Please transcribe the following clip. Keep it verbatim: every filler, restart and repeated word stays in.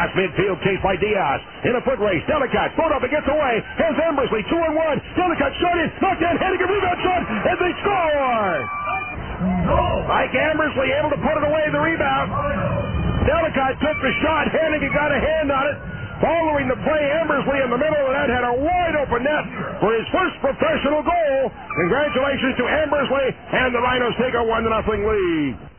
Across midfield, chased by Diaz. In a foot race, Delicat, thrown up and gets away. Here's Embersley, two and one. Delicat shot in, knocked in, Hennigan, rebound shot, and they score! Mike Embersley able to put it away, the rebound. Delicat took the shot, Hennigan got a hand on it. Following the play, Embersley in the middle of that had a wide open net for his first professional goal. Congratulations to Embersley, and the Rhinos take a one to nothing lead.